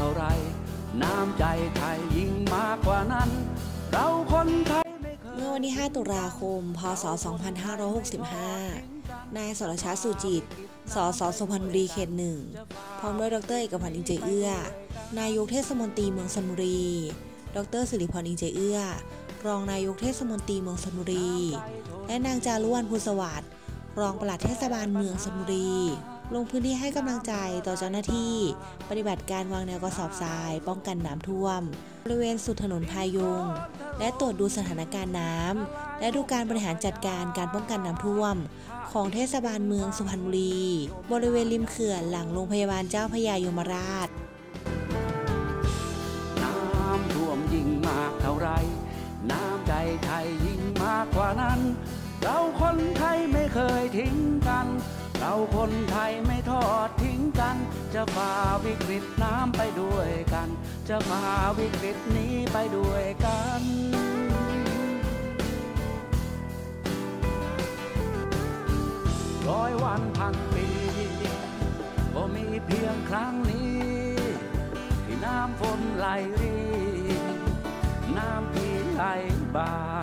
ท่าไรน้ำใจไทยยิ่งมากกว่านั้นเราคนไทยเมื่อวันที่ 5 ตุลาคม พ.ศ. 2565 นายสรชาติ สุจิต สส สุพรรณบุรีเขต 1 พร้อมด้วยดร.เอกพันธ์ อินเจเอื้อนายกเทศมนตรีเมืองชลบุรี ดร.สิริพร อินเจเอื้อรองนายกเทศมนตรีเมืองชลบุรีและนางจารุวรรณ ภูสวัสดิ์รองปลัดเทศบาลเมืองชลบุรีลงพื้นที่ให้กำลังใจต่อเจ้าหน้าที่ปฏิบัติการวางแนวกระสอบทรายป้องกันน้ำท่วมบริเวณสุดถนนพายุงและตรวจดูสถานการณ์น้ำและดูการบริหารจัดการการป้องกันน้ำท่วมของเทศบาลเมืองสุพรรณบุรีบริเวณริมเขื่อนหลังโรงพยาบาลเจ้าพระยายมราชน้ำท่วมยิ่งมากเท่าไรน้ำใจไทยยิ่งมากกว่านั้นเราคนไทยไม่เคยทิ้งกันเราคนไทยไม่ทอดทิ้งกันจะฝ่าวิกฤตน้ำไปด้วยกันจะฝ่าวิกฤตนี้ไปด้วยกัน100 วันพันปีก็มีเพียงครั้งนี้ที่น้ำฝนไหลรินน้ำพี่ไหลบ่า